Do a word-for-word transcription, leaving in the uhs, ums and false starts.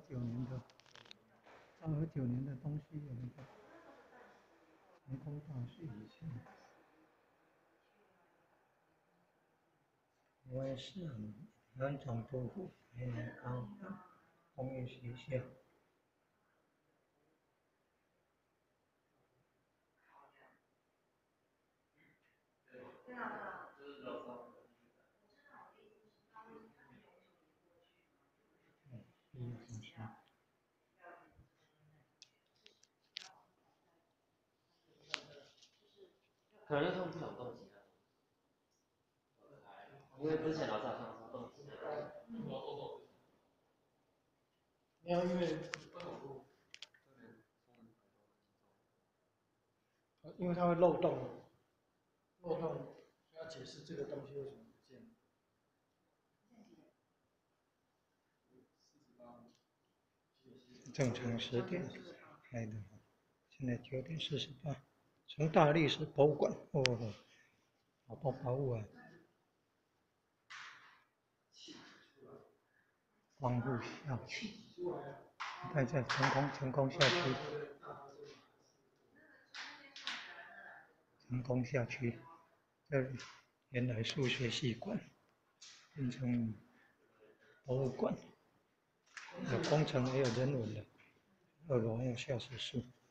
九年的昭和九年的东西有一个成功大学以前，台湾市台湾总督府台南高工业学校。 可能他们不想动机了，因为之前老师好像是动机的。 没有，因为因为它会漏洞，漏洞要解释这个东西为什么不见。 正常十点开的，现在九点四十八。成大历史博物馆，哦，好多宝物啊！光复校区，还在成功成功校区，成功校区，这里原来数学系馆变成博物馆，有工程也有人文的，二楼还有校史书。